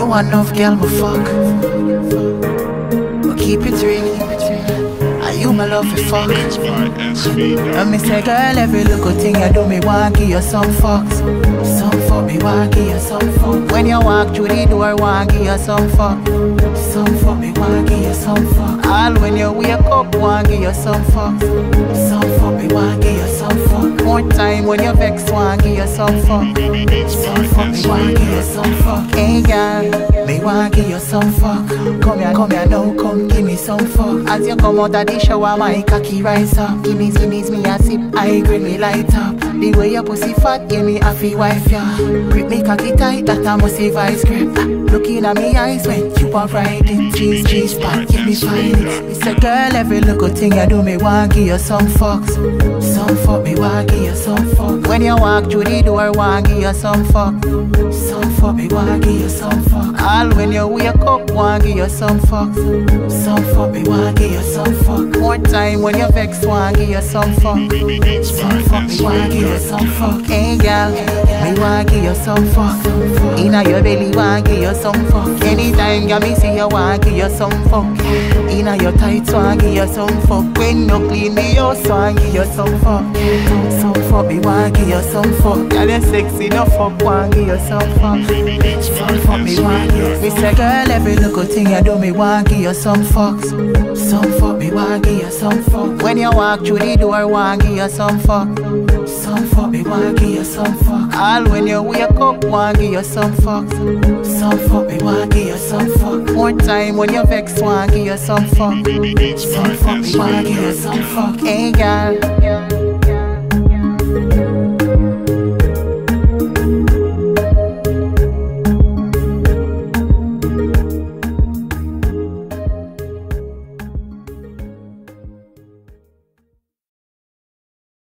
No one enough girl me fuck, but keep it real. Are you my love for fuck? And me say girl, every little thing you do me want give you some fucks. Some fuck me want give you some fuck. When you walk through the door want give you some fuck. Some fuck me want give you some fuck. All when you wake up want give you some fuck. Some fuck me want give you some fuck. More time when you vex want give you some fuck. Some fuck me want give you some fuck. Hey girl, me want give you some fuck. Come here now, come give me some fuck. As you come out of the shower, my cocky rise up. Guineas, me a sip, I green me light up. The way your pussy fat, give me a free wife, yeah. Grip me cocky tight, that I must have vice grip. Looking at me eyes when you are riding. Cheese spot, give me fine. It's a girl, every little thing you do me want give you some fucks. Some fuck me want give you some fuck. When you walk through the door want give you some fuck. Some fuck me want give you some fuck. All when you wake up want give you some fuck. Some fuck me want give you some fuck. More time when you vex want give you some fuck. Some fuck me want give you some fuck. Hey girl, me want give you some fuck. Inna your belly want give you some fuck. Anytime girl me see you want give you some fuck. Inna your tights want give you some fuck. When you clean me house want give you some fuck. Some fuck me want give you some fuck. Girl you sexy no fuck want give you some fuck. Some fuck me want give you. Me say girl every little thing you do me want give you some fucks. Some fuck me want give you some fuck. When you walk through the door want give you some fuck. Some fuck me want give you some fuck. All when you wake up want give you some fuck. Some fuck me want give you some fuck. More time when you vex want give you some fuck. Some fuck me want give you some fuck. Hey girl,